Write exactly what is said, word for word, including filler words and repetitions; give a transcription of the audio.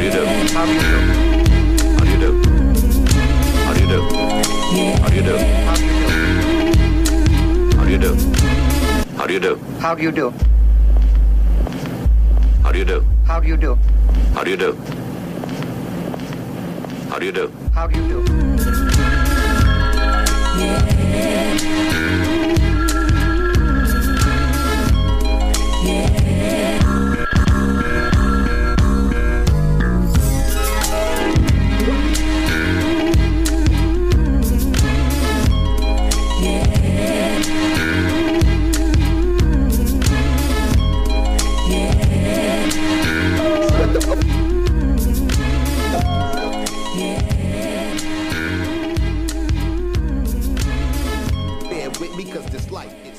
do you do? How do you do? How do you do? How do you do? How do you do? How do you do? How do you do? How do you do? How do you do? How do you do? How do you do? How do you do? How do you do? With me, cause this life